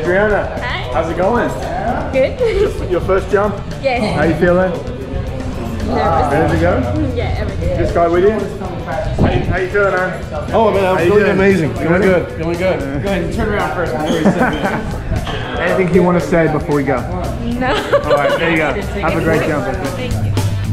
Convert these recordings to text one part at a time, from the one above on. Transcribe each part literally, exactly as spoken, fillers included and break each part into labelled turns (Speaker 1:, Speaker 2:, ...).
Speaker 1: Adriana.
Speaker 2: Hi.
Speaker 1: How's it going?
Speaker 2: Good.
Speaker 1: Your first jump?
Speaker 2: Yes.
Speaker 1: How you feeling?
Speaker 2: Nervous.
Speaker 1: Ready to go?
Speaker 2: Yeah, everything.
Speaker 1: This guy with you? How you, how you feeling, man?
Speaker 3: Oh man, I'm
Speaker 1: How you
Speaker 3: feeling
Speaker 1: doing?
Speaker 3: amazing.
Speaker 1: You
Speaker 3: Feeling
Speaker 1: ready?
Speaker 3: good. Feeling good. Go ahead and turn around first before you sit.
Speaker 1: Anything you want to say before we go?
Speaker 2: No.
Speaker 1: All right, there you go. Have a great jump.
Speaker 2: Thank you.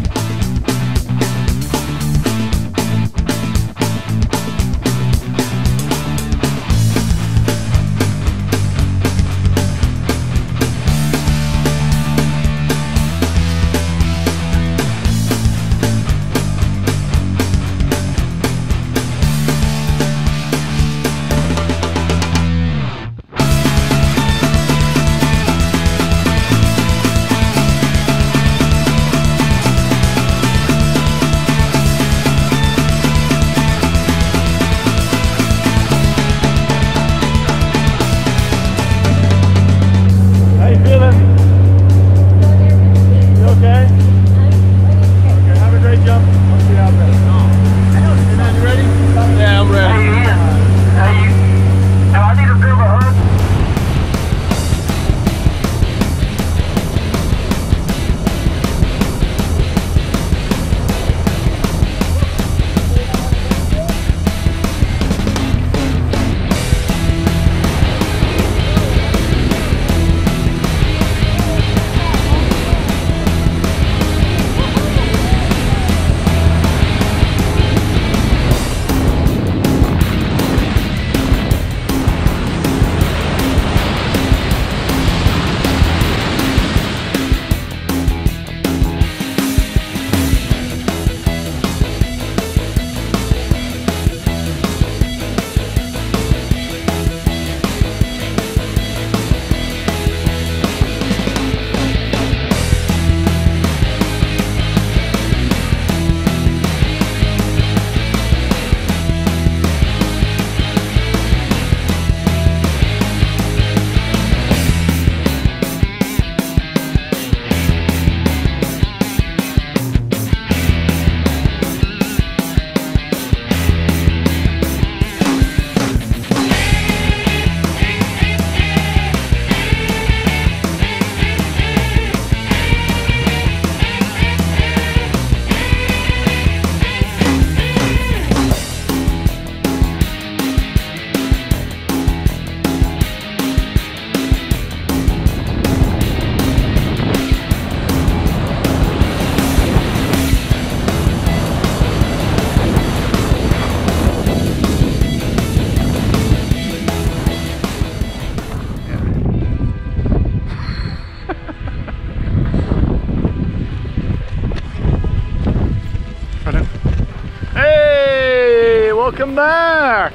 Speaker 1: Welcome back!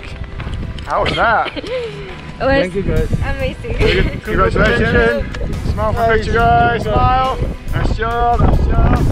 Speaker 1: How was that?
Speaker 2: It was
Speaker 3: Thank you guys.
Speaker 2: amazing.
Speaker 1: Congratulations! Smile for picture, guys! Smile! Nice job, nice job!